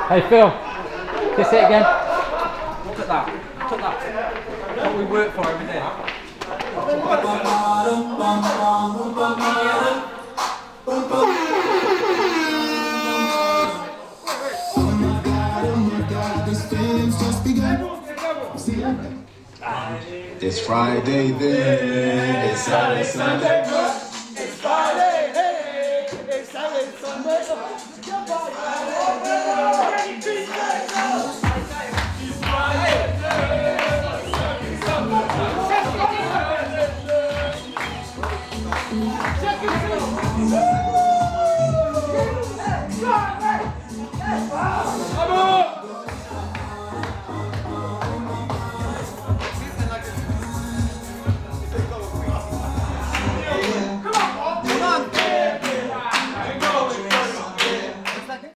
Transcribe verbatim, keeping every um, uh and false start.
Hey Phil, kiss it again. Look at that. Look at that. What we work for every day. It's Friday then, it's Saturday, Sunday.